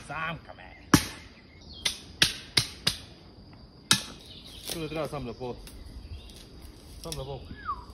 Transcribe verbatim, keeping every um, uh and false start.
Samka me. Tu ne treba sam da po... Sam da po...